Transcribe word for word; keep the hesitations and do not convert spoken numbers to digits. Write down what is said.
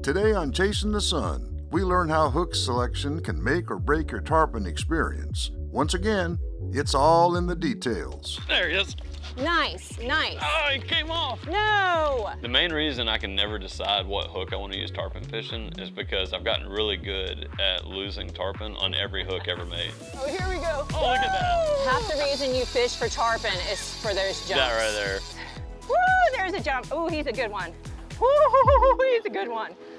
Today on Chasing the Sun, we learn how hook selection can make or break your tarpon experience. Once again, it's all in the details. There he is. Nice, nice. Oh, he came off. No. The main reason I can never decide what hook I want to use tarpon fishing is because I've gotten really good at losing tarpon on every hook ever made. Oh, here we go. Oh, look at that. Half the reason you fish for tarpon is for those jumps. That right there. Woo, there's a jump. Ooh, he's a good one. Woo, he's a good one.